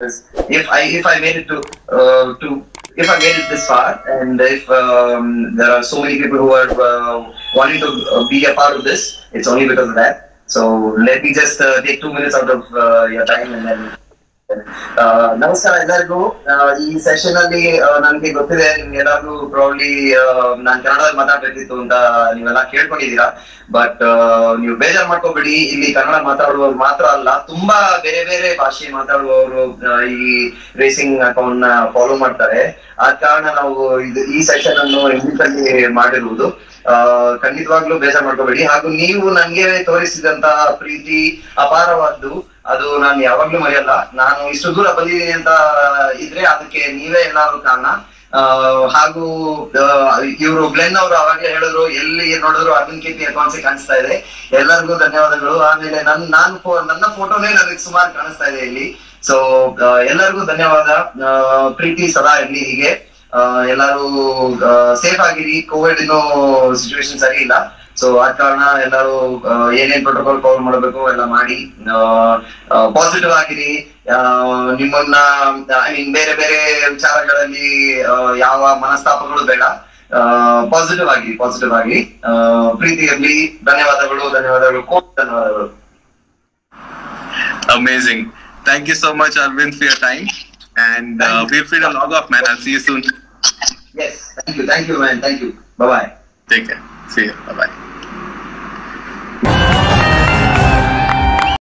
if I made it to if I made it this far, and if there are so many people who are wanting to be a part of this, it's only because of that. So let me just take 2 minutes out of your time, and then ನಮಸ್ಕಾರ ಎಲ್ಲರಿಗೂ. ಈ session ಅಲ್ಲಿ ನನ್ಗೆ ಗೊತ್ತಿದೆ ನಿಮ್ಗೆಲ್ಲಾರ್ಗು probably ನಾನ್ ಕನ್ನಡದಲ್ಲಿ ಮಾತಾಡ್ಬೇಕಿತ್ತು ಅಂತ ನೀವೆಲ್ಲ ಕೇಳ್ಕೊಂಡಿದೀರಾ. But ನೀವು ಬೇಜಾರ್ ಮಾಡ್ಕೋಬೇಡಿ, ಇಲ್ಲಿ ಕನ್ನಡ ಮಾತಾಡುವವರು ಮಾತ್ರ ಅಲ್ಲ, ತುಂಬಾ ಬೇರೆ ಬೇರೆ ಭಾಷೆ ಮಾತಾಡುವವರು ಈ ರೇಸಿಂಗ್ ಅಕೌಂಟ್ ನ ಫಾಲೋ ಮಾಡ್ತಾರೆ. ಆದ ಕಾರಣ ನಾವು ಈ ಸೆಷನ್ ಅನ್ನು ಇಂಗ್ಲಿಷ್ ಅಲ್ಲಿ ಮಾಡಿರುವುದು. ಖಂಡಿತವಾಗ್ಲೂ ಬೇಜಾರ್ ಮಾಡ್ಕೋಬೇಡಿ. ಹಾಗೂ ನೀವು ನನ್ಗೆ ತೋರಿಸಿದಂತ ಪ್ರೀತಿ ಅಪಾರವಾದ್ದು, ಅದು ನಾನು ಯಾವಾಗ್ಲೂ ಮರೆಯಲ್ಲ. ನಾನು ಇಷ್ಟು ದೂರ ಬಂದಿದ್ದೀನಿ ಅಂತ ಇದ್ರೆ ಅದಕ್ಕೆ ನೀವೇ ಎಲ್ಲಾರು ಕಾರಣ. ಹಾಗೂ ಇವರು ಗ್ಲೆನ್ ಅವರು ಅವಾಗಲೇ ಹೇಳಿದ್ರು, ಎಲ್ಲಿ ನೋಡಿದ್ರು ಅರ್ಜುನ್ KP ಅಕೌಂಟ್ಸ್ ಕಾಣಿಸ್ತಾ ಇದೆ. ಎಲ್ಲರಿಗೂ ಧನ್ಯವಾದಗಳು. ಆಮೇಲೆ ನನ್ನ ಫೋಟೋನೇ ನನಗೆ ಸುಮಾರು ಕಾಣಿಸ್ತಾ ಇದೆ ಇಲ್ಲಿ. ಸೊ ಎಲ್ಲರಿಗೂ ಧನ್ಯವಾದ. ಪ್ರೀತಿ ಸದಾ ಇರ್ಲಿ ಹೀಗೆ. ಎಲ್ಲರೂ ಸೇಫ್ ಆಗಿರಿ. ಕೋವಿಡ್ ಇನ್ನೂ ಸಿಚುವೇಶನ್ ಸರಿ ಇಲ್ಲ. ಸೊ ಆದ ಕಾರಣ ಎಲ್ಲರೂ ಏನೇನ್ ಪ್ರೋಟೋಕಾಲ್ ಫಾಲೋ ಮಾಡಬೇಕು ಎಲ್ಲ ಮಾಡಿ ಪಾಸಿಟಿವ್ ಆಗಿರಿ. ನಿಮ್ಮನ್ನ ಐ ಮೀನ್ ಬೇರೆ ಬೇರೆ ವಿಚಾರಗಳಲ್ಲಿ ಯಾವ ಮನಸ್ತಾಪಗಳು ಬೇಡ. ಪಾಸಿಟಿವ್ ಆಗಿ ಪ್ರೀತಿ ಇರ್ಲಿ. ಧನ್ಯವಾದಗಳು. ಧನ್ಯವಾದಗಳು. Amazing. Thank you so much, Arvind, for your time. And feel free to log off, man. I'll see you soon. Yes. Thank you, man. Thank you. Bye-bye. Take care. See you. Bye-bye.